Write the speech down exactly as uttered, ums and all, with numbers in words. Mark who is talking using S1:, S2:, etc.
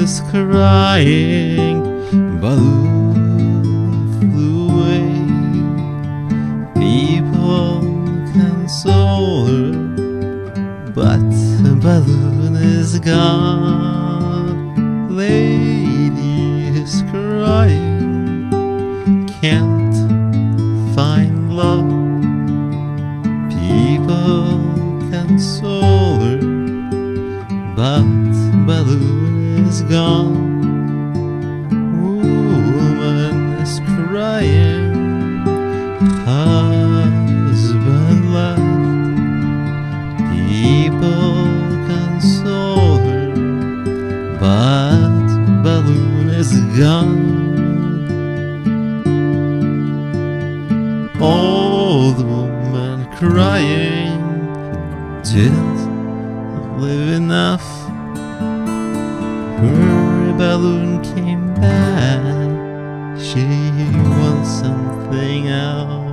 S1: is crying, balloon flew away. People console her, but the balloon is gone. Lady is crying, can't find love. People console her, but balloon is gone. Woman is crying, husband left. People console her, but balloon is gone. Old woman crying, didn't live enough. Her balloon came back, she wants something else.